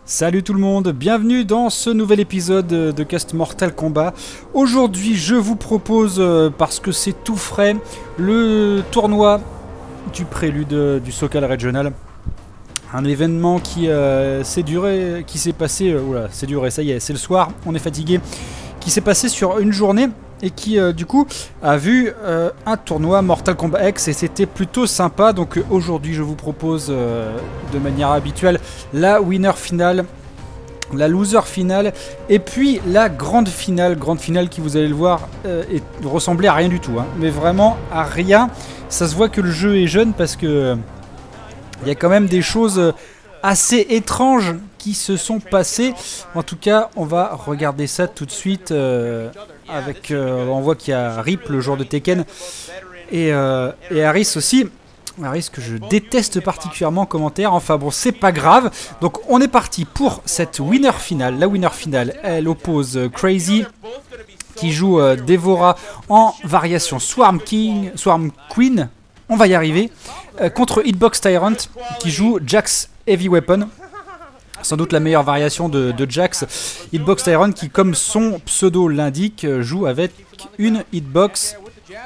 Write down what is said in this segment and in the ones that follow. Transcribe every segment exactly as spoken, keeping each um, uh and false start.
Salut tout le monde, bienvenue dans ce nouvel épisode de Cast Mortal Kombat. Aujourd'hui je vous propose, euh, parce que c'est tout frais, le tournoi du prélude du Sokal Regional. Un événement qui euh, s'est duré, qui s'est passé, euh, oula, c'est duré, ça y est, c'est le soir, on est fatigué, qui s'est passé sur une journée et qui euh, du coup a vu euh, un tournoi Mortal Kombat X et c'était plutôt sympa. Donc euh, aujourd'hui je vous propose euh, de manière habituelle la winner finale, la loser finale et puis la grande finale, grande finale qui, vous allez le voir, euh, est, ressemblait à rien du tout, hein, mais vraiment à rien. Ça se voit que le jeu est jeune parce que euh, il y a quand même des choses assez étranges qui se sont passées. En tout cas, on va regarder ça tout de suite. Euh, avec, euh, on voit qu'il y a Rip, le joueur de Tekken, et, euh, et Harris aussi. Harris que je déteste particulièrement en commentaire. Enfin bon, c'est pas grave. Donc on est parti pour cette winner finale. La winner finale, elle oppose Crazy, qui joue euh, Devora en variation Swarm King, Swarm Queen. On va y arriver. Euh, contre Hitbox Tyrant, qui joue Jax Heavy Weapon. Sans doute la meilleure variation de, de Jax. Hitbox Tyrant qui, comme son pseudo l'indique, joue avec une hitbox.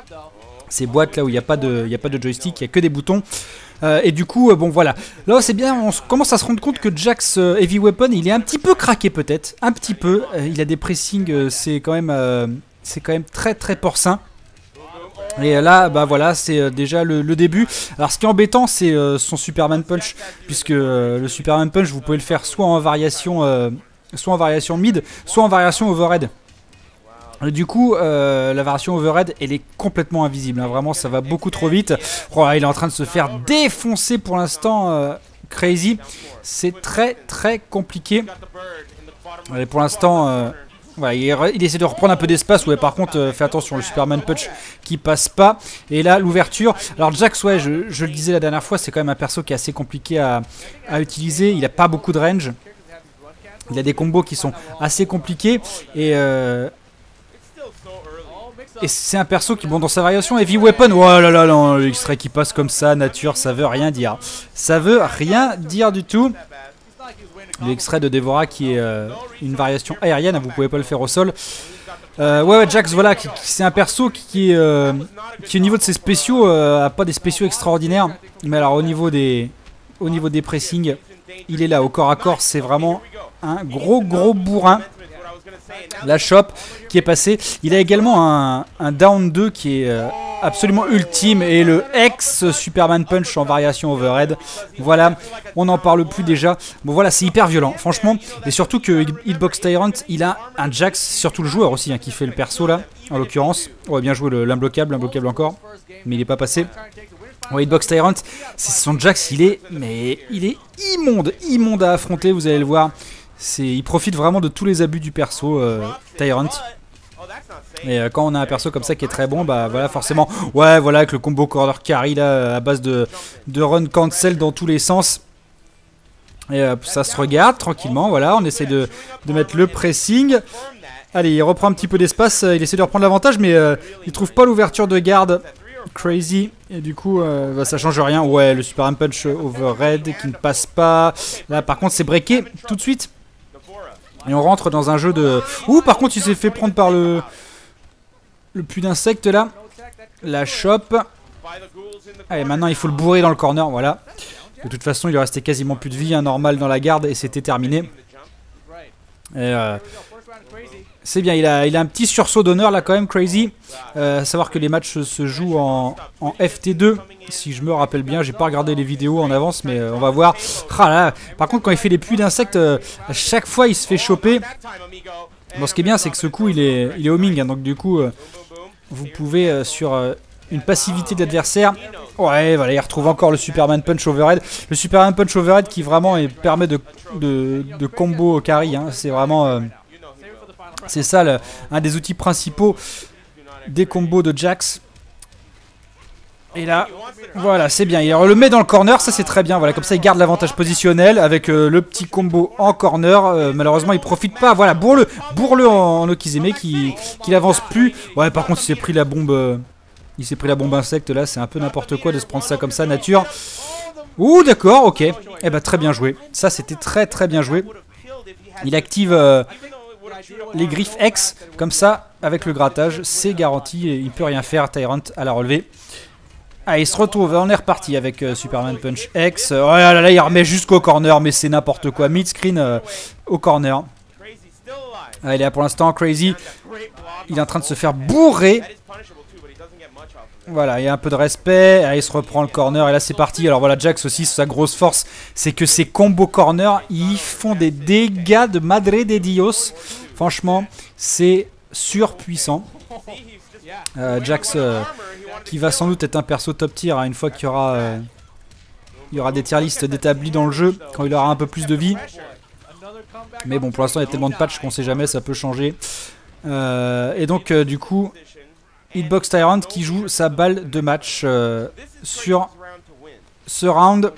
Ces boîtes là où il n'y a pas de, il n'y a pas de joystick, il n'y a que des boutons. Euh, et du coup, euh, bon voilà. Là c'est bien, on commence à se rendre compte que Jax euh, Heavy Weapon, il est un petit peu craqué peut-être. Un petit peu. Euh, il a des pressings, euh, c'est quand même, euh, c'est quand même très très porcin. Et là, bah voilà, c'est euh, déjà le, le début. Alors ce qui est embêtant, c'est euh, son Superman Punch, puisque euh, le Superman Punch, vous pouvez le faire soit en variation, euh, soit en variation mid, soit en variation overhead. Et du coup, euh, la variation overhead, elle est complètement invisible, hein. Vraiment, ça va beaucoup trop vite. Oh, il est en train de se faire défoncer pour l'instant, euh, Crazy. C'est très très compliqué. Et pour l'instant... Euh, Voilà, il, il essaie de reprendre un peu d'espace. Ouais, par contre, euh, fais attention, le Superman Punch qui passe pas. Et là, l'ouverture. Alors, Jax, ouais, je, je le disais la dernière fois, c'est quand même un perso qui est assez compliqué à, à utiliser. Il a pas beaucoup de range. Il a des combos qui sont assez compliqués. Et, euh, et c'est un perso qui, bon, dans sa variation Heavy Weapon. Oh là là, là l'extrait qui passe comme ça, nature, ça veut rien dire. Ça veut rien dire du tout. L'extrait de Devora qui est euh, une variation aérienne, vous pouvez pas le faire au sol. Euh, ouais, ouais, Jax, voilà, c'est un perso qui, euh, qui au niveau de ses spéciaux, euh, a pas des spéciaux extraordinaires. Mais alors au niveau des, au niveau des pressings, il est là, au corps à corps, c'est vraiment un gros gros bourrin. La chope qui est passée. Il a également un, un down deux qui est euh, absolument ultime et le ex Superman Punch en variation overhead. Voilà, on n'en parle plus déjà. Bon voilà, c'est hyper violent, franchement. Et surtout que Hitbox Tyrant, il a un Jax, surtout le joueur aussi, hein, qui fait le perso là, en l'occurrence. Ouais, bien joué, l'imbloquable, l'imbloquable encore. Mais il n'est pas passé. Ouais, Hitbox Tyrant, c'est son Jax, il est, mais il est immonde, immonde à affronter, vous allez le voir. Il profite vraiment de tous les abus du perso, euh, Tyrant. Et euh, quand on a un perso comme ça qui est très bon, bah voilà, forcément, ouais, voilà, avec le combo corner carry là, à base de, de run cancel dans tous les sens. Et euh, ça se regarde tranquillement, voilà, on essaie de, de mettre le pressing. Allez, il reprend un petit peu d'espace, il essaie de reprendre l'avantage, mais euh, il trouve pas l'ouverture de garde. Crazy, et du coup euh, bah, ça change rien. Ouais, le Superman Punch overhead qui ne passe pas. Là par contre c'est breaké tout de suite. Et on rentre dans un jeu de... Ouh, par contre il s'est fait prendre par le... Le puits d'insectes là. La chope. Allez, maintenant il faut le bourrer dans le corner, voilà. De toute façon il lui restait quasiment plus de vie, hein, normal dans la garde, et c'était terminé. Et euh, c'est bien, il a, il a un petit sursaut d'honneur là quand même, Crazy. Euh, à savoir que les matchs se jouent en, en F T deux, si je me rappelle bien. J'ai pas regardé les vidéos en avance, mais euh, on va voir. Ah là, par contre, quand il fait les puits d'insectes, euh, à chaque fois il se fait choper. Bon, ce qui est bien, c'est que ce coup il est, il est homing, hein, donc du coup, euh, vous pouvez euh, sur euh, une passivité de l'adversaire. Ouais, voilà, il retrouve encore le Superman Punch overhead. Le Superman Punch overhead qui vraiment il permet de, de, de combo carry, hein. C'est vraiment... Euh, c'est ça le, un des outils principaux des combos de Jax. Et là, voilà, c'est bien. Il le met dans le corner, ça c'est très bien. Voilà, comme ça il garde l'avantage positionnel avec euh, le petit combo en corner. Euh, malheureusement, il profite pas. Voilà, bourre-le, bourre-le en, en Okizeme qui, qui n'avance plus. Ouais, par contre, il s'est pris la bombe. Euh, il s'est pris la bombe insecte là. C'est un peu n'importe quoi de se prendre ça comme ça, nature. Ouh, d'accord, ok. Eh ben, très bien joué. Ça, c'était très très bien joué. Il active euh, les griffes X, comme ça, avec le grattage, c'est garanti, il ne peut rien faire, Tyrant à la relevée. Ah, il se retrouve, on est reparti avec euh, Superman Punch X. Oh là là, il remet jusqu'au corner, mais c'est n'importe quoi. Mid-screen euh, au corner. Ah, il est là pour l'instant, Crazy. Il est en train de se faire bourrer. Voilà, il y a un peu de respect. Ah, il se reprend le corner et là c'est parti. Alors voilà, Jax aussi, sa grosse force, c'est que ses combos corner, ils font des dégâts de Madre de Dios. Franchement, c'est surpuissant. Euh, Jax euh, qui va sans doute être un perso top tier hein, une fois qu'il y aura euh, il y aura des tier listes d'établis dans le jeu quand il aura un peu plus de vie. Mais bon, pour l'instant il y a tellement de patchs qu'on sait jamais, ça peut changer. Euh, et donc euh, du coup, Hitbox Tyrant qui joue sa balle de match euh, sur ce round.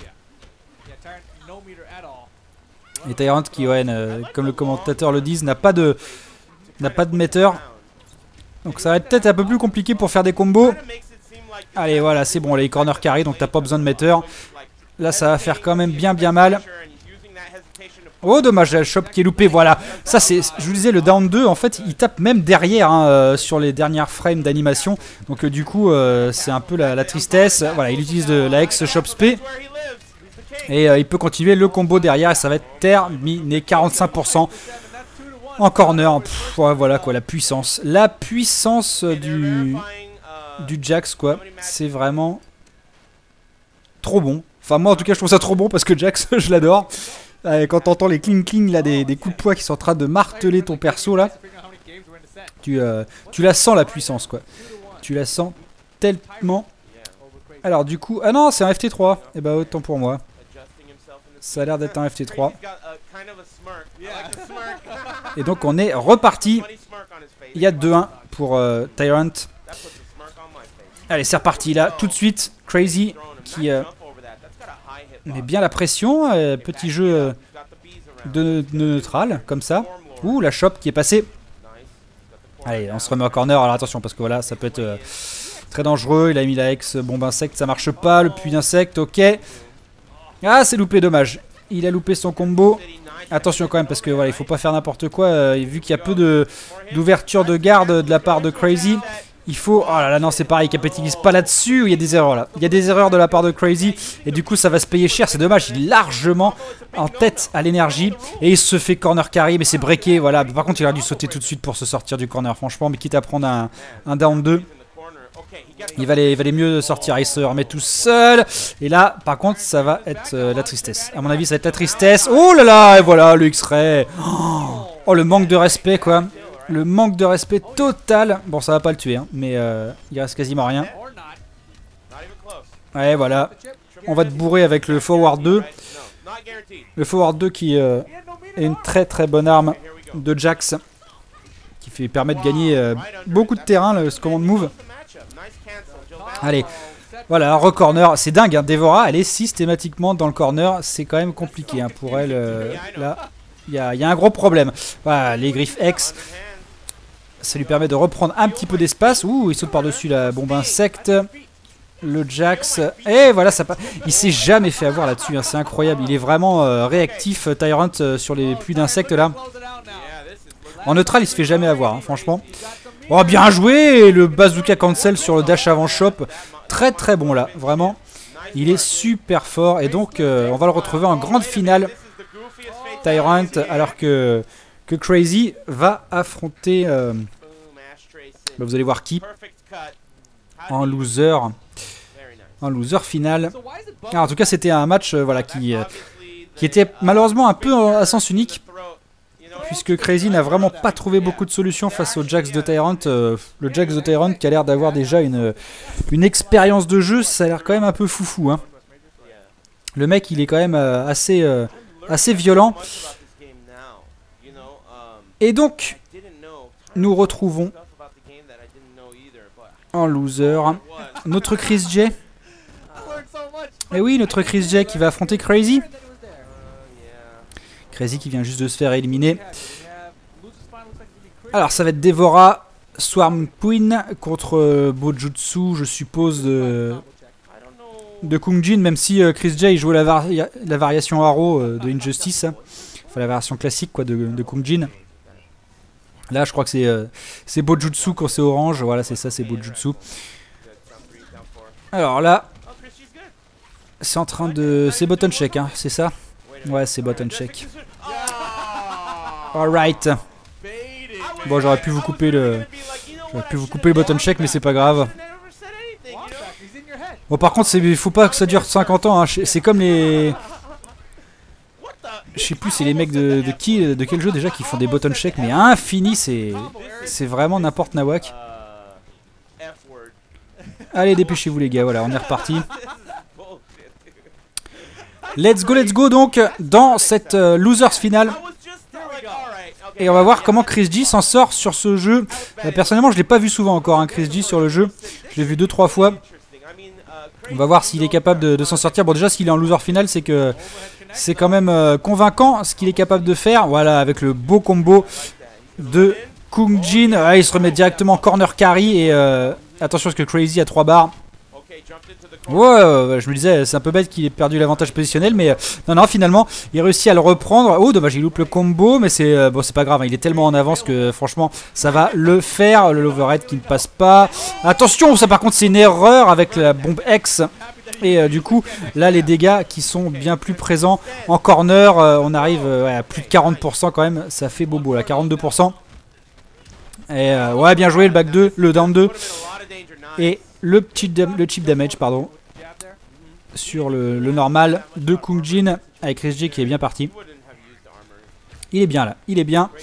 Et Tyrant qui, ouais, euh, comme le commentateur le dit, n'a pas de n'a pas de metteur. Donc ça va être peut-être un peu plus compliqué pour faire des combos. Allez, voilà, c'est bon, les corner carry, donc t'as pas besoin de metteur. Là, ça va faire quand même bien bien mal. Oh, dommage, il y a le shop qui est loupé, voilà. Ça, c'est, je vous disais, le down deux, en fait, il tape même derrière hein, euh, sur les dernières frames d'animation. Donc euh, du coup, euh, c'est un peu la, la tristesse. Voilà, il utilise de la X shop spé. Et euh, il peut continuer le combo derrière et ça va être terminé. quarante-cinq pour cent en corner. Pff, ouais, voilà quoi, la puissance. La puissance du, du Jax, quoi. C'est vraiment trop bon. Enfin, moi en tout cas, je trouve ça trop bon parce que Jax, je l'adore. Quand t'entends les cling cling là, des, des coups de poing qui sont en train de marteler ton perso là, tu, euh, tu la sens la puissance quoi. Tu la sens tellement. Alors du coup, ah non, c'est un F T trois. Et bah autant pour moi. Ça a l'air d'être un F T trois. Et donc on est reparti. Il y a deux un pour euh, Tyrant. Allez, c'est reparti là, tout de suite. Crazy qui euh, met bien la pression. Euh, petit jeu euh, de, de neutral, comme ça. Ouh, la chope qui est passée. Allez, on se remet en corner. Alors attention, parce que voilà, ça peut être euh, très dangereux. Il a mis la X bombe insecte, ça marche pas. Le puits d'insecte, ok. Ah, c'est loupé, dommage. Il a loupé son combo. Attention quand même, parce que voilà, il faut pas faire n'importe quoi. Euh, vu qu'il y a peu de d'ouverture de garde de la part de Crazy. Il faut... Oh là là, non, c'est pareil, il capitalise pas là-dessus. Il y a des erreurs là. Il y a des erreurs de la part de Crazy. Et du coup, ça va se payer cher. C'est dommage, il est largement en tête à l'énergie. Et il se fait corner carry, mais c'est breaké. Voilà. Par contre, il aurait dû sauter tout de suite pour se sortir du corner, franchement. Mais quitte à prendre un, un down deux, il valait, il valait mieux sortir. Il se remet tout seul. Et là, par contre, ça va être euh, la tristesse. À mon avis, ça va être la tristesse. Oh là là, et voilà, le X-Ray. Oh, oh, le manque de respect, quoi. Le manque de respect total. Bon, ça va pas le tuer, hein, mais euh, il reste quasiment rien. Ouais, voilà. On va te bourrer avec le Forward deux. Le Forward deux qui euh, est une très très bonne arme de Jax. Qui fait, permet de gagner euh, beaucoup de terrain, le, ce command move. Allez, voilà, re-corner. C'est dingue, hein, Devora, elle est systématiquement dans le corner. C'est quand même compliqué hein, pour elle. Euh, là, il y, y a un gros problème. Voilà, les griffes X. Ça lui permet de reprendre un petit peu d'espace. Ouh, il saute par-dessus la bombe insecte. Le Jax. Et voilà, ça. Il s'est jamais fait avoir là-dessus. Hein, c'est incroyable. Il est vraiment euh, réactif, Tyrant, euh, sur les pluies d'insectes là. En neutral, il se fait jamais avoir, hein, franchement. Oh, bien joué. Le bazooka cancel sur le dash avant shop. Très très bon là, vraiment. Il est super fort. Et donc, euh, on va le retrouver en grande finale. Tyrant, alors que. Que Crazy va affronter, euh, bah vous allez voir qui, en loser, en loser final. Alors, en tout cas, c'était un match euh, voilà, qui, euh, qui était malheureusement un peu à sens unique, puisque Crazy n'a vraiment pas trouvé beaucoup de solutions face au Jax de Tyrant. Euh, le Jax de Tyrant qui a l'air d'avoir déjà une, une expérience de jeu, ça a l'air quand même un peu foufou. Hein. Le mec, il est quand même euh, assez, euh, assez violent. Et donc, nous retrouvons en loser notre Chris J. Et oui, notre Chris J qui va affronter Crazy. Crazy qui vient juste de se faire éliminer. Alors, ça va être Devora, Swarm Queen contre Bojutsu, je suppose, de, de Kung Jin, même si euh, Chris J jouait la, vari la variation Arrow euh, de Injustice, hein. Enfin la version classique quoi de, de Kung Jin. Là je crois que c'est euh, c'est Bojutsu quand c'est orange, voilà c'est ça, c'est Bojutsu. Alors là, c'est en train de... c'est button check, hein, c'est ça? Ouais, c'est button check. Alright. Bon, j'aurais pu vous couper le... J'aurais pu vous couper le button check, mais c'est pas grave. Bon, par contre, il faut pas que ça dure cinquante ans, hein. C'est comme les... Je sais plus, c'est les mecs de, de qui, de quel jeu déjà qui font des button check, mais infini, c'est... C'est vraiment n'importe nawak. Allez, dépêchez-vous les gars, voilà, on est reparti. Let's go, let's go donc dans cette euh, losers finale. Et on va voir comment Chris J s'en sort sur ce jeu. Euh, personnellement, je l'ai pas vu souvent encore, hein, Chris J sur le jeu. Je l'ai vu deux trois fois. On va voir s'il est capable de, de s'en sortir. Bon, déjà, s'il est en loser final, c'est que c'est quand même euh, convaincant ce qu'il est capable de faire. Voilà, avec le beau combo de Kung Jin. Ah, il se remet directement corner carry. Et euh, attention, parce que Crazy a trois barres. Ouais, euh, je me disais, c'est un peu bête qu'il ait perdu l'avantage positionnel, mais euh, non, non, finalement, il réussit à le reprendre. Oh, dommage, il loupe le combo, mais c'est euh, bon, c'est pas grave, hein, il est tellement en avance que franchement, ça va le faire. Le overhead qui ne passe pas. Attention, ça par contre, c'est une erreur avec la bombe X. Et euh, du coup, là, les dégâts qui sont bien plus présents en corner, euh, on arrive euh, ouais, à plus de quarante pour cent quand même, ça fait bobo là, quarante-deux pour cent. Et euh, ouais, bien joué, le back deux, le down deux. Et le chip, le chip damage pardon sur le, le normal de Kung Jin avec Chris J qui est bien parti. Il est bien là, il est bien.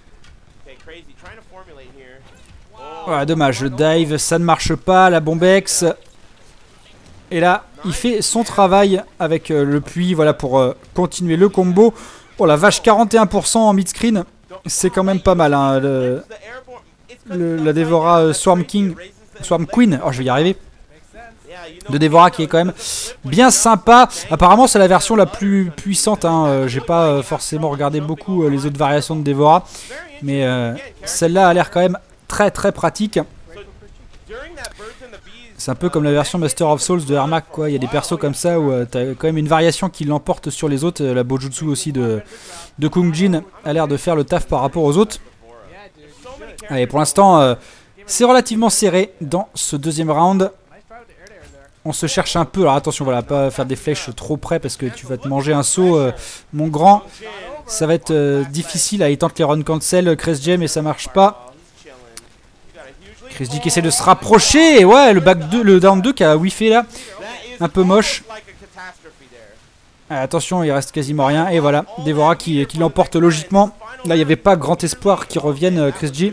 Voilà, dommage, le dive ça ne marche pas, la bombe X. Et là il fait son travail avec euh, le puits, voilà, pour euh, continuer le combo. Oh la vache, quarante et un pour cent en mid-screen, c'est quand même pas mal, hein, le, le, la Devora euh, Swarm King, Swarm Queen, oh je vais y arriver, de Devora qui est quand même bien sympa. Apparemment c'est la version la plus puissante, hein. euh, J'ai pas euh, forcément regardé beaucoup euh, les autres variations de Devora, mais euh, celle-là a l'air quand même très très pratique. C'est un peu comme la version Master of Souls de Ermac, quoi. Il y a des persos comme ça où euh, t'as quand même une variation qui l'emporte sur les autres. La Bojutsu aussi de, de Kung Jin a l'air de faire le taf par rapport aux autres. Allez, pour l'instant, euh, c'est relativement serré dans ce deuxième round. On se cherche un peu. Alors attention, voilà, pas faire des flèches trop près parce que tu vas te manger un saut, euh, mon grand. Ça va être euh, difficile. Là, il tente les run cancel, Chris J, mais ça marche pas. Chris J qui essaie de se rapprocher. Et ouais, le back deux, le down deux qui a whiffé là. Un peu moche. Ah, attention, il reste quasiment rien. Et voilà, Devora qui, qui l'emporte logiquement. Là, il n'y avait pas grand espoir qu'il revienne, Chris J.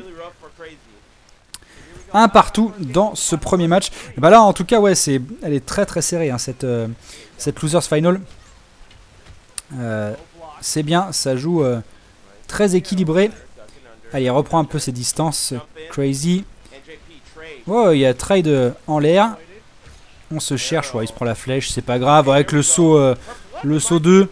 Un partout dans ce premier match. Et bah là, en tout cas, ouais, c'est, elle est très très serrée, hein, cette, euh, cette Losers Final. Euh, c'est bien, ça joue euh, très équilibré. Allez, il reprend un peu ses distances. Crazy. Oh, il y a trade en l'air. On se cherche, ouais, il se prend la flèche, c'est pas grave. Avec le saut, euh, le saut deux.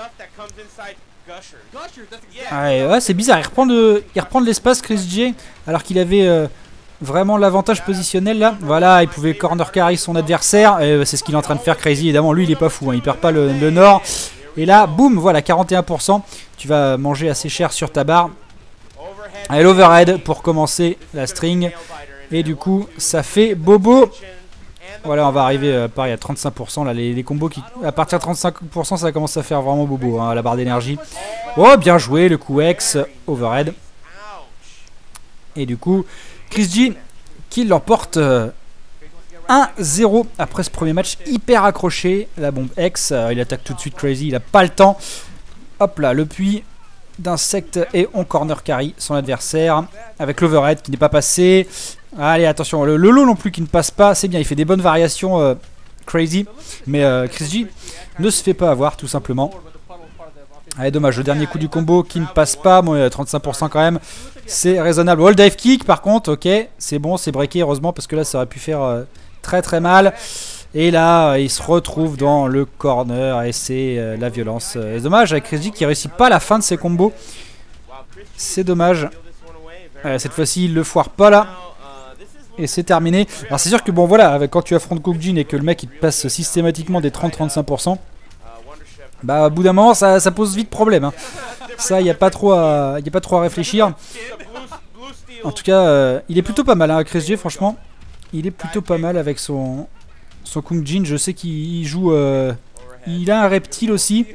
Ouais, ouais, c'est bizarre, il reprend de, il reprend de l'espace Chris J alors qu'il avait euh, vraiment l'avantage positionnel là. Voilà, il pouvait corner carry son adversaire. Et euh, c'est ce qu'il est en train de faire, Crazy. Évidemment, lui il est pas fou, hein, il perd pas le, le nord. Et là, boum, voilà, quarante et un pour cent. Tu vas manger assez cher sur ta barre. Allez, l'overhead pour commencer la string. Et du coup, ça fait bobo. Voilà, on va arriver euh, pareil à trente-cinq pour cent. Là, les, les combos qui, à partir de trente-cinq pour cent, ça commence à faire vraiment bobo, hein, à la barre d'énergie. Oh, bien joué, le coup X, overhead. Et du coup, Chris J qui l'emporte euh, un zéro après ce premier match hyper accroché. La bombe X, euh, il attaque tout de suite Crazy, il a pas le temps. Hop là, le puits d'insecte et on corner carry son adversaire avec l'overhead qui n'est pas passé. Allez, attention, le, le low non plus qui ne passe pas, c'est bien, il fait des bonnes variations euh, Crazy, mais euh, Chris J ne se fait pas avoir tout simplement. Allez, dommage, le dernier coup du combo qui ne passe pas, bon, il y a trente-cinq pour cent quand même, c'est raisonnable. Wall dive kick par contre, ok, c'est bon, c'est breaké heureusement parce que là ça aurait pu faire euh, très très mal. Et là, il se retrouve dans le corner et c'est euh, la violence. C'est dommage avec Chris J qui réussit pas la fin de ses combos, c'est dommage. Euh, cette fois-ci, il le foire pas là. Et c'est terminé. Alors c'est sûr que bon voilà, quand tu affrontes Koukjin et que le mec il te passe systématiquement des trente à trente-cinq pour cent, bah au bout d'un moment ça, ça pose vite problème. Hein. Ça il n'y a pas trop à, y a pas trop à réfléchir. En tout cas, euh, il est plutôt pas mal hein, Chris J franchement. Il est plutôt pas mal avec son, son Koukjin. Je sais qu'il joue... Euh, il a un reptile aussi.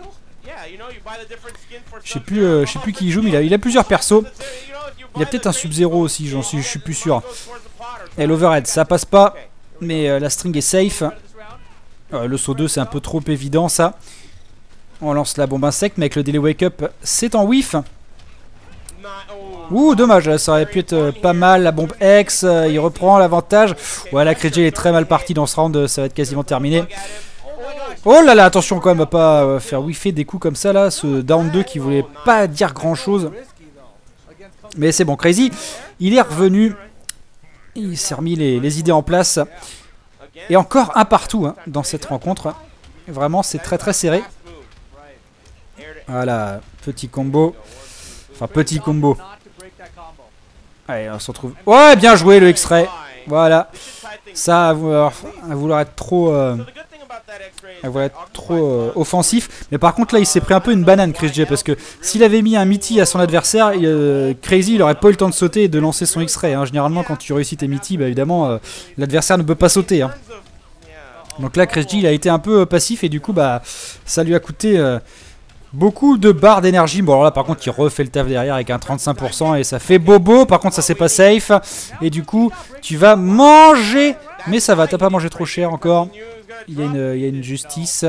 Je sais plus, euh, je sais plus qui il joue, mais il a, il a plusieurs persos. Il a peut-être un Sub-Zero aussi, j'en suis, je suis plus sûr. Et l'overhead, ça passe pas, mais euh, la string est safe. Euh, le saut deux, c'est un peu trop évident, ça. On lance la bombe insecte, mais avec le delay wake up, c'est en whiff. Ouh, dommage, ça aurait pu être euh, pas mal. La bombe X, euh, il reprend l'avantage. Ouais, la Chris J est très mal partie dans ce round, ça va être quasiment terminé. Oh là là, attention quand même à pas euh, faire whiffer des coups comme ça là. Ce down deux qui voulait pas dire grand chose. Mais c'est bon, Crazy, il est revenu. Il s'est remis les, les idées en place. Et encore un partout hein, dans cette rencontre. Vraiment, c'est très très serré. Voilà, petit combo. Enfin, petit combo. Allez, on se retrouve. Ouais, bien joué le X-Ray. Voilà. Ça, à vouloir, à vouloir être trop... Euh, à vouloir être trop euh, offensif. Mais par contre, là, il s'est pris un peu une banane, Chris J. Parce que s'il avait mis un Mitty à son adversaire, il, euh, Crazy, il aurait pas eu le temps de sauter et de lancer son X-Ray. Hein. Généralement, quand tu réussis tes Mitty, bah, évidemment, euh, l'adversaire ne peut pas sauter. Hein. Donc là, Chris J, il a été un peu euh, passif et du coup, bah, ça lui a coûté... Euh, beaucoup de barres d'énergie. Bon alors là par contre il refait le taf derrière avec un trente-cinq pour cent et ça fait bobo. Par contre ça c'est pas safe. Et du coup tu vas manger. Mais ça va, t'as pas mangé trop cher encore. Il y a une, il y a une justice.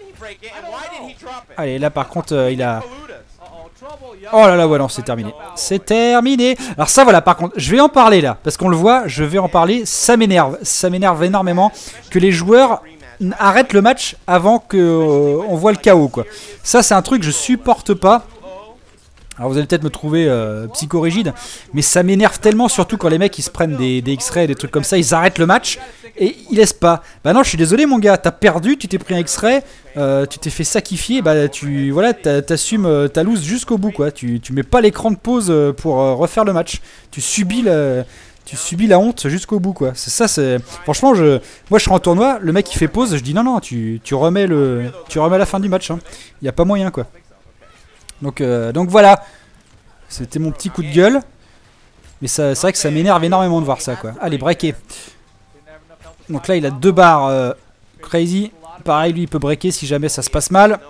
Allez là par contre euh, il a... Oh là là ouais non c'est terminé. C'est terminé. Alors ça voilà par contre je vais en parler là. Parce qu'on le voit je vais en parler. Ça m'énerve. Ça m'énerve énormément que les joueurs... arrête le match avant que euh, on voit le chaos quoi. Ça c'est un truc que je supporte pas. Alors vous allez peut-être me trouver euh, psychorigide, mais ça m'énerve tellement, surtout quand les mecs ils se prennent des, des X-rays, des trucs comme ça, ils arrêtent le match et ils laissent pas. Bah non je suis désolé mon gars, t'as perdu, tu t'es pris un X-ray, euh, tu t'es fait sacrifier, bah tu voilà t'assumes euh, ta loose jusqu'au bout quoi. Tu, tu mets pas l'écran de pause pour euh, refaire le match. Tu subis le... Tu subis la honte jusqu'au bout quoi. C'est ça, c'est. Franchement, je, moi je serai en tournoi, le mec il fait pause, je dis non non, tu, tu remets le, tu remets la fin du match. Il hein. y a pas moyen quoi. Donc euh, donc voilà. C'était mon petit coup de gueule. Mais c'est vrai que ça m'énerve énormément de voir ça quoi. Allez breaker. Donc là il a deux barres euh, Crazy. Pareil lui il peut breaker si jamais ça se passe mal.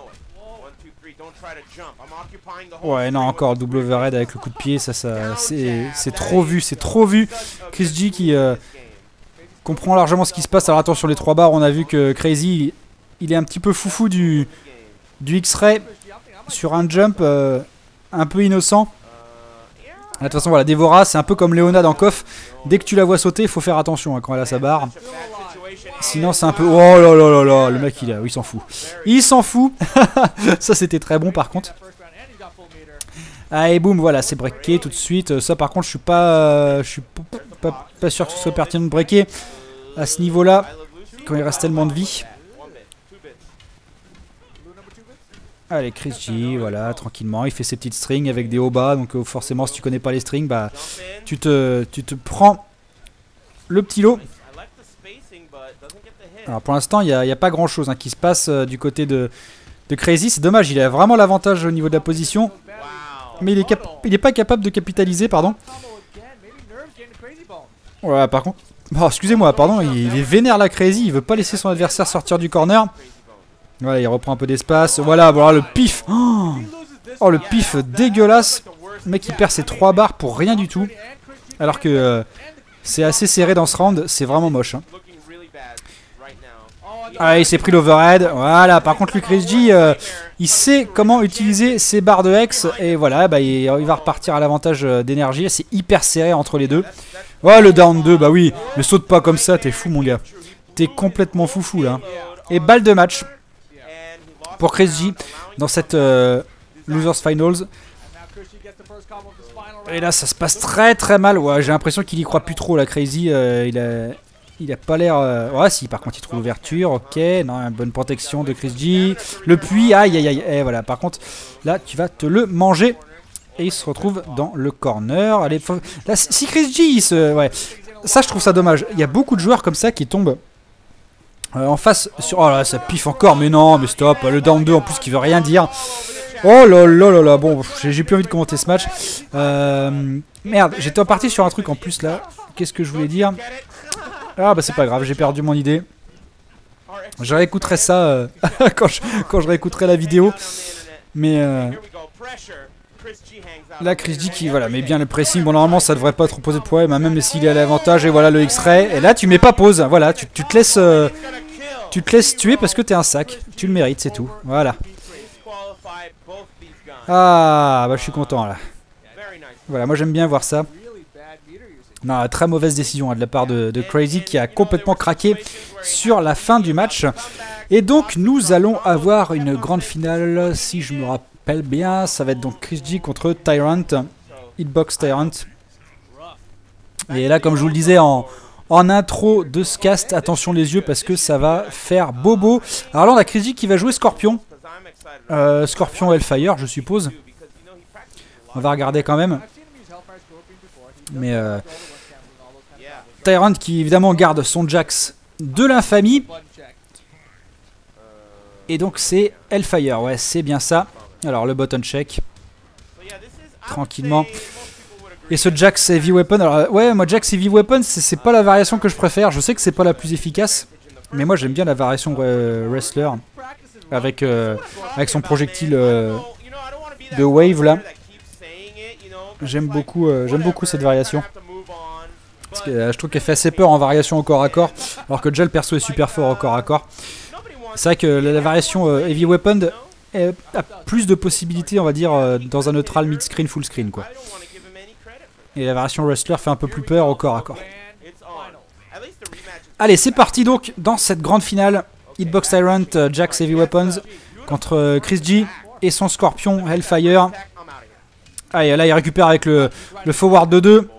Ouais non encore double overhead avec le coup de pied, ça, ça c'est trop vu, c'est trop vu. Chris J qui euh, comprend largement ce qui se passe. Alors attention les trois barres, on a vu que Crazy il est un petit peu foufou du, du X-Ray sur un jump euh, un peu innocent. De toute façon voilà, Devora c'est un peu comme Léona dans Koff. Dès que tu la vois sauter, il faut faire attention hein, quand elle a sa barre. Sinon c'est un peu... Oh là là là là, le mec il, a... il s'en fout. Il s'en fout. Ça c'était très bon par contre. Allez boum, voilà c'est breaké tout de suite. Ça par contre je suis pas... Euh, je suis pas, pas sûr que ce soit pertinent de breaker à ce niveau là. Quand il reste tellement de vie. Allez Chris J, voilà tranquillement. Il fait ses petites strings avec des hauts bas. Donc euh, forcément si tu connais pas les strings, bah tu te, tu te prends le petit lot. Alors pour l'instant il n'y a, a pas grand chose hein, qui se passe euh, du côté de, de Crazy. C'est dommage, il a vraiment l'avantage au niveau de la position. Mais il est, cap il est pas capable de capitaliser, pardon. Ouais par contre... Oh, excusez-moi, pardon, il, il est vénère la Crazy. Il veut pas laisser son adversaire sortir du corner. Voilà, il reprend un peu d'espace. Voilà, voilà le pif. Oh, oh le pif dégueulasse. Le mec il perd ses trois barres pour rien du tout. Alors que euh, c'est assez serré dans ce round. C'est vraiment moche hein. Ah, il s'est pris l'overhead. Voilà, par contre, le Chris J, euh, il sait comment utiliser ses barres de hex. Et voilà, bah, il, il va repartir à l'avantage d'énergie. C'est hyper serré entre les deux. Oh, le down deux, bah oui. Ne saute pas comme ça, t'es fou, mon gars. T'es complètement foufou, là. Et balle de match pour Chris J dans cette euh, Losers Finals. Et là, ça se passe très très mal. Ouais, j'ai l'impression qu'il y croit plus trop, la Crazy. Euh, il a... Il a pas l'air... Euh... Ouais, si, par contre, il trouve l'ouverture. Ok, non, une bonne protection de Chris J. Le puits, aïe, aïe, aïe. Et voilà, par contre, là, tu vas te le manger. Et il se retrouve dans le corner. Allez, faut... là, si Chris J, il se... Ouais. ça, je trouve ça dommage. Il y a beaucoup de joueurs comme ça qui tombent euh, en face sur... Oh là, ça piffe encore, mais non, mais stop. Le down deux en plus qui veut rien dire. Oh là là là là, bon, j'ai plus envie de commenter ce match. Euh, merde, j'étais parti sur un truc en plus là. Qu'est-ce que je voulais dire? Ah bah c'est pas grave, j'ai perdu mon idée. Je réécouterai ça euh, quand, je, quand je réécouterai la vidéo. Mais euh, là, Chris G qui voilà, met bien le pressing. Bon, normalement ça devrait pas trop poser de problème, hein, même s'il est à l'avantage. Et voilà le X-Ray. Et là tu mets pas pause. Voilà, tu, tu te laisses euh, tu te laisses tuer parce que t'es un sac. Tu le mérites, c'est tout. Voilà. Ah bah je suis content là. Voilà, moi j'aime bien voir ça. Non, très mauvaise décision hein, de la part de, de Crazy qui a complètement craqué sur la fin du match. Et donc nous allons avoir une grande finale, si je me rappelle bien. Ça va être donc Chris G contre Tyrant, Hitbox Tyrant. Et là, comme je vous le disais en, en intro de ce cast, attention les yeux parce que ça va faire bobo. Alors là on a Chris G qui va jouer Scorpion. Euh, Scorpion Hellfire je suppose. On va regarder quand même. Mais euh, Tyrant qui évidemment garde son Jax de l'infamie. Et donc c'est Hellfire, ouais c'est bien ça. Alors le button check. Tranquillement. Et ce Jax Heavy Weapon, alors ouais moi Jax Heavy Weapon c'est pas la variation que je préfère. Je sais que c'est pas la plus efficace. Mais moi j'aime bien la variation euh, Wrestler. Avec, euh, avec son projectile euh, de wave là. J'aime beaucoup, euh, j'aime beaucoup cette variation. Parce que euh, je trouve qu'elle fait assez peur en variation au corps à corps. Alors que déjà le perso est super fort au corps à corps. C'est vrai que la, la variation euh, Heavy Weapon est, a plus de possibilités on va dire euh, dans un neutral mid-screen, full screen quoi. Et la variation Wrestler fait un peu plus peur au corps à corps. Allez c'est parti donc dans cette grande finale. Hitbox Tyrant, uh, Jax Heavy Weapons contre uh, Chris G et son Scorpion Hellfire. Allez, là il récupère avec le, le forward de deux.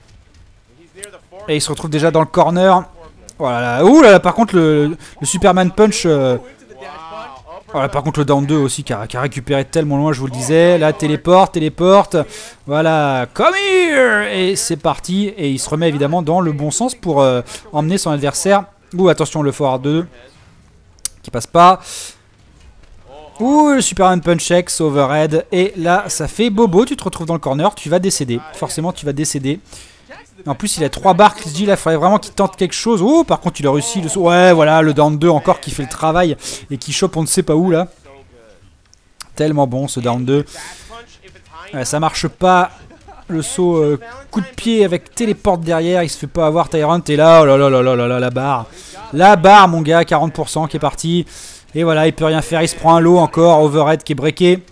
Et il se retrouve déjà dans le corner. Voilà. Ouh là là, par contre le, le Superman Punch. Euh, voilà, par contre le down deux aussi qui a, qui a récupéré tellement loin, je vous le disais. Là téléporte, téléporte. Voilà, come here. Et c'est parti. Et il se remet évidemment dans le bon sens pour euh, emmener son adversaire. Ouh attention le forward de deux. Qui passe pas. Ouh, le Superman Punch X, overhead. Et là, ça fait bobo. Tu te retrouves dans le corner. Tu vas décéder. Forcément, tu vas décéder. En plus, il a trois barres. Chris G, là, il faudrait vraiment qu'il tente quelque chose. Oh, par contre, il a réussi. Le... Ouais, voilà, le down deux encore qui fait le travail. Et qui chope on ne sait pas où, là. Tellement bon, ce down deux. Ouais, ça marche pas. Le saut euh, coup de pied avec téléporte derrière. Il se fait pas avoir Tyrant. Et là, oh là là là là là là, la barre. La barre, mon gars, quarante pour cent qui est parti. Et voilà, il peut rien faire. Il se prend un lot encore. Overhead qui est breaké.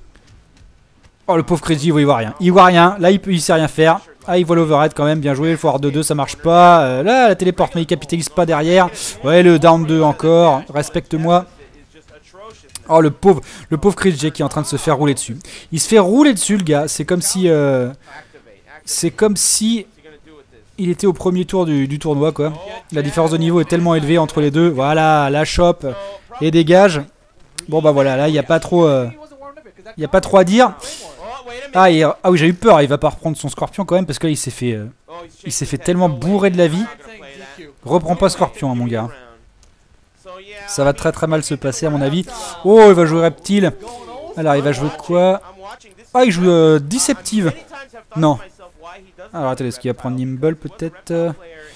Oh, le pauvre Crazy, il voit rien. Il voit rien. Là, il, peut, il sait rien faire. Ah, il voit l'overhead quand même. Bien joué. Le forward de deux, ça marche pas. Euh, là, la téléporte, mais il capitalise pas derrière. Ouais, le down deux encore. Respecte-moi. Oh, le pauvre, le pauvre Chris G qui est en train de se faire rouler dessus. Il se fait rouler dessus, le gars. C'est comme si... Euh, c'est comme si... Il était au premier tour du, du tournoi quoi. La différence de niveau est tellement élevée entre les deux. Voilà, la chope et dégage. Bon bah voilà, là il n'y a pas trop euh, il y a pas trop à dire. Ah, et, ah oui j'ai eu peur, il va pas reprendre son Scorpion quand même parce que là, il s'est fait euh, il s'est fait tellement bourrer de la vie. Reprends pas Scorpion hein, mon gars. Ça va très très mal se passer à mon avis. Oh il va jouer Reptile. Alors il va jouer quoi? Ah il joue euh, Deceptive. Non. Alors attendez, est-ce qu'il va prendre Nimble peut-être?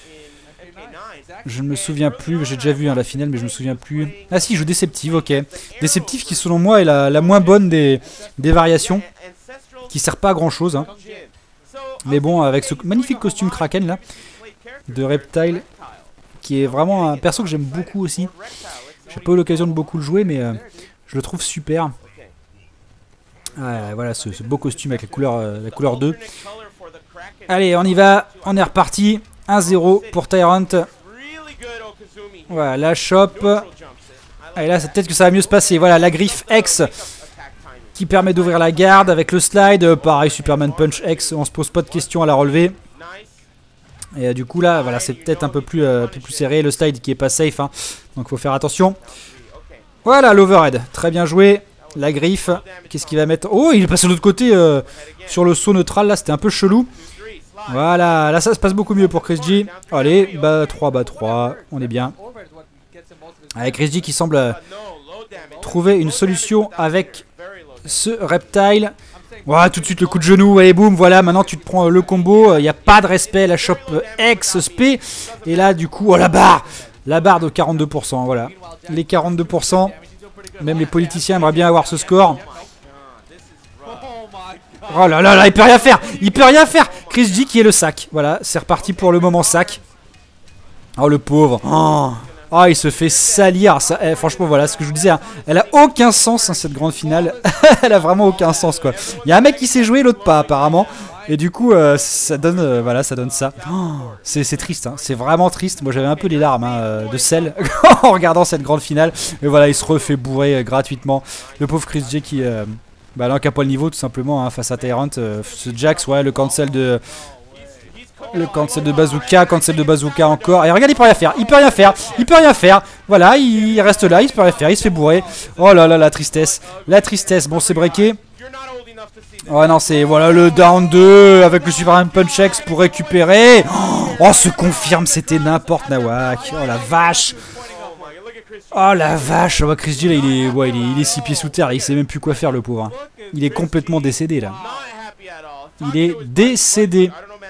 Je ne me souviens plus, j'ai déjà vu hein, la finale mais je me souviens plus. Ah si, il joue Deceptive, ok. Deceptive qui selon moi est la, la moins bonne des, des variations. Qui sert pas à grand chose. Hein. Mais bon, avec ce magnifique costume Kraken là, de Reptile, qui est vraiment un perso que j'aime beaucoup aussi. J'ai pas eu l'occasion de beaucoup le jouer mais euh, je le trouve super. Ah, voilà ce, ce beau costume avec la couleur, euh, la couleur deux. Allez, on y va, on est reparti. un zéro pour Tyrant. Voilà, la chope. Allez, là, peut-être que ça va mieux se passer. Voilà, la griffe X qui permet d'ouvrir la garde avec le slide. Pareil, Superman Punch X, on se pose pas de questions à la relever. Et euh, du coup, là, voilà, c'est peut-être un peu plus, euh, un peu plus serré. Le slide qui est pas safe, hein, donc faut faire attention. Voilà, l'overhead, très bien joué. La griffe, qu'est-ce qu'il va mettre? Oh, il est passé de l'autre côté euh, sur le saut neutral, là, c'était un peu chelou. Voilà, là ça se passe beaucoup mieux pour Chris G. Allez, bas trois, bas trois, on est bien. Avec Chris G qui semble euh, trouver une solution avec ce reptile. Voilà, tout de suite le coup de genou, allez boum, voilà, maintenant tu te prends le combo, il n'y a pas de respect, la chope X, spé. Et là du coup, oh la barre, la barre de quarante-deux pour cent, voilà. Les quarante-deux pour cent, même les politiciens aimeraient bien avoir ce score. Oh là là là, il peut rien faire, il peut rien faire. Chris G qui est le sac, voilà, c'est reparti pour le moment sac. Oh le pauvre, oh. Oh, il se fait salir. Ça, eh, franchement, voilà ce que je vous disais. Hein. Elle a aucun sens, hein, cette grande finale. Elle a vraiment aucun sens, quoi. Il y a un mec qui s'est joué, l'autre pas, apparemment. Et du coup, euh, ça donne, euh, voilà, ça donne ça. Oh, c'est triste, hein. C'est vraiment triste. Moi, j'avais un peu les larmes hein, de sel en regardant cette grande finale. Et voilà, il se refait bourrer euh, gratuitement. Le pauvre Chris J qui, euh, bah, là, qui a pas le niveau, tout simplement, hein, face à Tyrant. Euh, ce Jax, ouais, le cancel de. Le cancel de bazooka, cancel de bazooka encore. Et regarde, il peut rien faire, il peut rien faire, il peut rien faire. Voilà, il reste là, il peut rien faire, il se fait bourrer. Oh là là, la tristesse, la tristesse. Bon, c'est breaké. Oh non, c'est voilà le down deux avec le Superman Punch X pour récupérer. Oh, se confirme, c'était n'importe Nawak. Oh la vache. Oh la vache. Oh, Chris G là, il est, ouais, il est, il est six pieds sous terre, il sait même plus quoi faire le pauvre. Il est complètement décédé là. Il est décédé.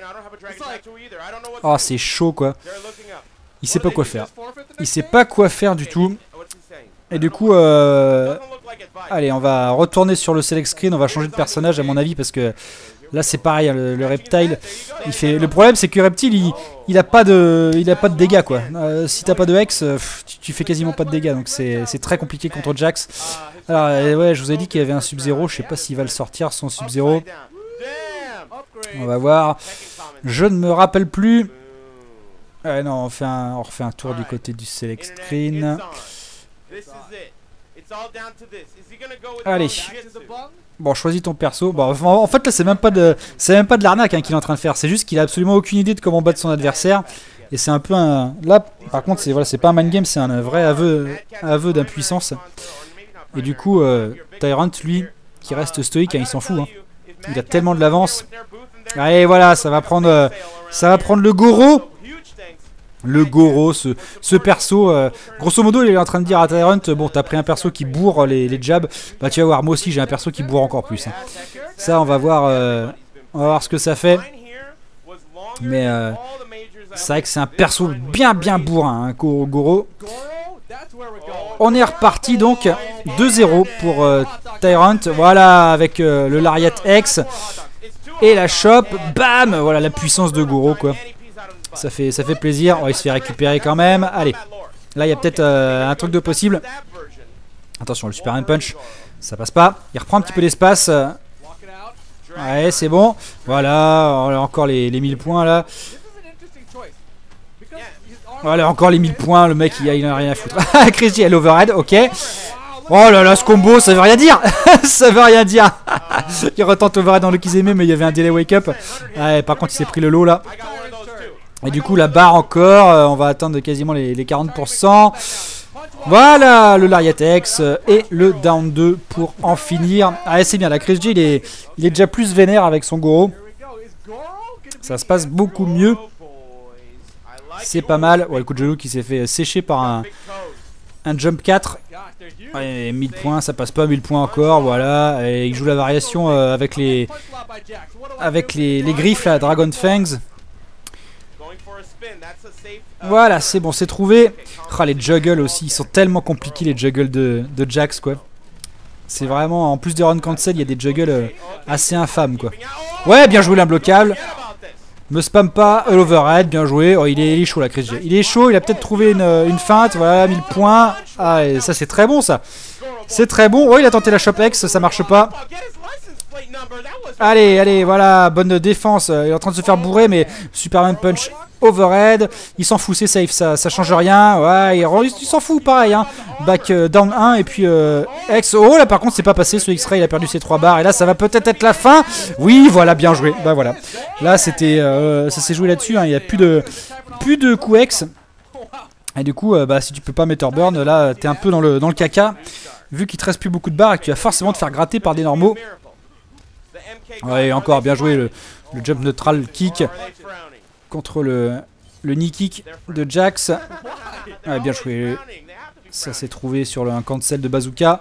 Oh, c'est chaud quoi. Il sait pas quoi faire. Il sait pas quoi faire du tout. Et du coup, euh... allez, on va retourner sur le select screen. On va changer de personnage à mon avis parce que là c'est pareil. Le, le reptile, il fait. Le problème c'est que reptile, il, il a pas de, il a pas de dégâts quoi. Euh, si t'as pas de hex, tu, tu fais quasiment pas de dégâts. Donc c'est très compliqué contre Jax. Alors euh, ouais, je vous ai dit qu'il y avait un Sub-Zero. Je sais pas s'il va le sortir son Sub-Zero. On va voir. Je ne me rappelle plus. Ah non, on, fait un, on refait un tour du côté du select screen. Allez. Bon, choisis ton perso. Bon, en fait, là, c'est même pas de, c'est même pas de l'arnaque hein, qu'il est en train de faire. C'est juste qu'il a absolument aucune idée de comment battre son adversaire. Et c'est un peu un. Là, par contre, c'est voilà, c'est pas un mind game, c'est un vrai aveu, aveu d'impuissance. Et du coup, euh, Tyrant, lui, qui reste stoïque, hein, il s'en fout. Hein. Il a tellement de l'avance. Allez, voilà, ça va prendre, euh, ça va prendre le Goro. Le Goro, ce, ce perso, euh, grosso modo, il est en train de dire à Tyrant, bon, t'as pris un perso qui bourre les, les jabs, bah tu vas voir, moi aussi j'ai un perso qui bourre encore plus. Hein. Ça, on va voir, euh, on va voir ce que ça fait. Mais euh, c'est vrai que c'est un perso bien bien bourrin, hein, Goro. On est reparti donc deux zéro pour euh, Tyrant, voilà, avec euh, le Lariat X. Et la chope, bam, voilà la puissance de Goro quoi. Ça fait, ça fait plaisir. Oh, il se fait récupérer quand même. Allez, là il y a peut-être euh, un truc de possible. Attention, le Superman Punch, ça passe pas. Il reprend un petit peu d'espace. Ouais, c'est bon. Voilà, encore les, les mille points là. Voilà, encore les mille points. Le mec il, il en a rien à foutre. Chris G, elle overhead, ok. Oh là là, ce combo, ça veut rien dire. Ça veut rien dire. Il retente overhead dans le Kizeme, mais il y avait un delay wake up. Ouais, par contre, il s'est pris le lot là. Et du coup, la barre encore. Euh, on va atteindre quasiment les, les quarante pour cent. Voilà, le Lariat X et le down deux pour en finir. Ah, c'est bien. La Chris G, il est, il est déjà plus vénère avec son Goro. Ça se passe beaucoup mieux. C'est pas mal. Ouais, le coup de genou qui s'est fait sécher par un, un jump quatre. Ouais, mille points, ça passe pas, mille points encore, voilà. Et il joue la variation euh, avec les avec les, les griffes, là, Dragon Fangs. Voilà, c'est bon, c'est trouvé. Oh, les juggles aussi, ils sont tellement compliqués, les juggles de, de Jax, quoi. C'est vraiment, en plus des run cancel, il y a des juggles euh, assez infâmes, quoi. Ouais, bien joué l'imbloquable. Me spam pas, l'overhead, bien joué. Oh, il, est, il est chaud la Chris G. Il est chaud, il a peut-être trouvé une, une feinte. Voilà, mille points. Ah, et ça c'est très bon ça. C'est très bon. Oh, il a tenté la Shop X, ça marche pas. Allez, allez, voilà, bonne défense. Il est en train de se faire bourrer, mais Superman Punch overhead. Il s'en fout, c'est safe, ça, ça change rien. Ouais, il, il s'en fout, pareil. Hein. Back euh, down un, et puis euh, X. Oh, là par contre, c'est pas passé. Ce X-Ray, il a perdu ses trois barres. Et là, ça va peut-être être la fin. Oui, voilà, bien joué. Bah voilà. Là, c'était, euh, ça s'est joué là-dessus. Hein. Il n'y a plus de, plus de coups X. Et du coup, euh, bah, si tu peux pas mettre burn, là, t'es un peu dans le, dans le caca. Vu qu'il te reste plus beaucoup de barres et que tu vas forcément te faire gratter par des normaux. Ouais, encore bien joué le, le jump neutral kick contre le, le knee kick de Jax. Ouais, bien joué. Ça s'est trouvé sur le, un cancel de bazooka.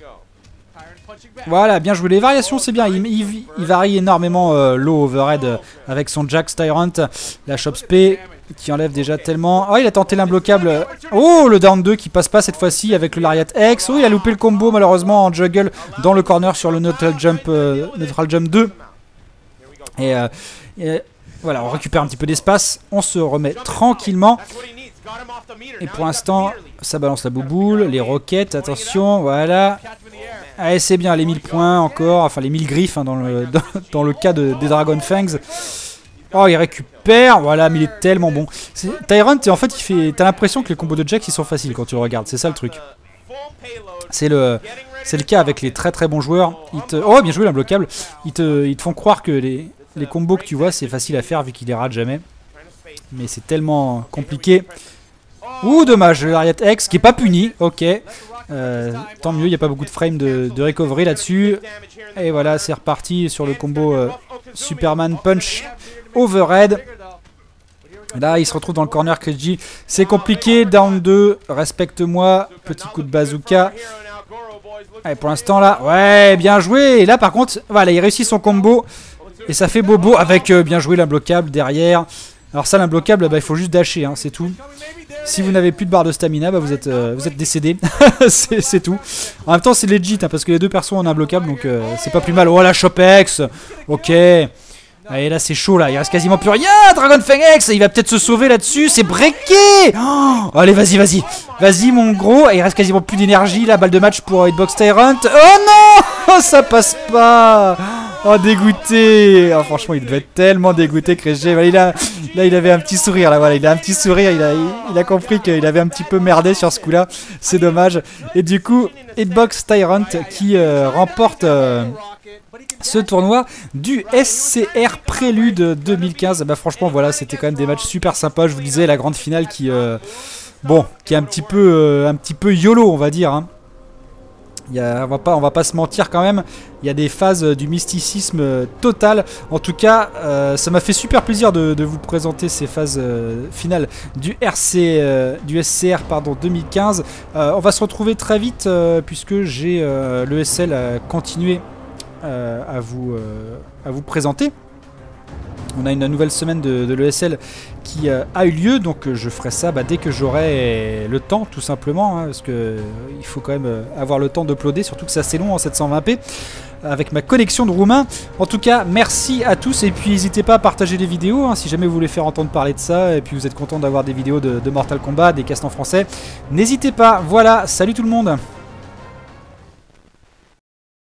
Voilà, bien joué. Les variations, c'est bien. Il, il, il varie énormément euh, low overhead euh, avec son Jax Tyrant. La chop spé qui enlève déjà tellement. Oh, il a tenté l'imbloquable. Oh, le down deux qui passe pas cette fois-ci avec le Lariat X. Oh, il a loupé le combo malheureusement en juggle dans le corner sur le neutral jump, euh, neutral jump deux. Et, euh, et voilà, on récupère un petit peu d'espace. On se remet tranquillement. Et pour l'instant, ça balance la bouboule, les roquettes, attention, voilà. Allez, c'est bien, les mille points encore, enfin les mille griffes hein, dans, le, dans, dans le cas de, des Dragon Fangs. Oh, il récupère, voilà, mais il est tellement bon. Tyrant, en fait, il fait, t'as l'impression que les combos de Jax, ils sont faciles quand tu le regardes, c'est ça le truc. C'est le, c'est le cas avec les très très bons joueurs. Ils te, oh, bien joué l'imbloquable. Ils te, ils te font croire que les, les combos que tu vois, c'est facile à faire vu qu'ils les ratent jamais. Mais c'est tellement compliqué. Ouh, dommage, le Lariat X qui est pas puni, ok. Euh, tant mieux, il n'y a pas beaucoup de frames de, de recovery là-dessus. Et voilà, c'est reparti sur le combo euh, Superman Punch Overhead. Là, il se retrouve dans le corner, Chris G. C'est compliqué, down deux, respecte-moi. Petit coup de bazooka. Allez, pour l'instant là, ouais, bien joué. Et là, par contre, voilà, il réussit son combo. Et ça fait bobo avec euh, bien joué l'imbloquable derrière. Alors ça, l'imbloquable, bah, il faut juste dasher, hein, c'est tout. Si vous n'avez plus de barre de stamina, bah, vous, êtes, euh, vous êtes décédé. C'est tout. En même temps, c'est legit, hein, parce que les deux persos ont un imbloquable, donc euh, c'est pas plus mal. Oh, la Chopex. Ok. Allez, là, c'est chaud, là. Il reste quasiment plus rien. Dragon Fang X, il va peut-être se sauver là-dessus. C'est breaké. Oh, allez, vas-y, vas-y. Vas-y, mon gros. Il reste quasiment plus d'énergie, là. Balle de match pour Hitbox Tyrant. Oh non. Oh, ça passe pas. Oh, dégoûté. Oh, franchement, il devait être tellement dégoûté, Chris G. Voilà, il a, là, il avait un petit sourire. Là, voilà, il a un petit sourire. Il a, il, il a compris qu'il avait un petit peu merdé sur ce coup-là. C'est dommage. Et du coup, Hitbox Tyrant qui euh, remporte euh, ce tournoi du S C R Prélude deux mille quinze. Bah, franchement, voilà, c'était quand même des matchs super sympas. Je vous disais, la grande finale qui, euh, bon, qui est un petit peu, euh, un petit peu YOLO, on va dire. Hein. Il y a, on va pas, on va pas se mentir quand même. Il y a des phases du mysticisme euh, total. En tout cas, euh, ça m'a fait super plaisir de, de vous présenter ces phases euh, finales du R C, euh, du S C R pardon deux mille quinze. Euh, on va se retrouver très vite euh, puisque j'ai euh, le S L à continuer euh, à vous euh, à vous présenter. On a une nouvelle semaine de, de l'E S L qui euh, a eu lieu, donc euh, je ferai ça bah, dès que j'aurai le temps, tout simplement, hein, parce que euh, il faut quand même euh, avoir le temps d'uploader, surtout que c'est assez long en sept cent vingt p, avec ma connexion de roumain. En tout cas, merci à tous, et puis n'hésitez pas à partager les vidéos, hein, si jamais vous voulez faire entendre parler de ça, et puis vous êtes content d'avoir des vidéos de, de Mortal Kombat, des casts en français, n'hésitez pas. Voilà, salut tout le monde.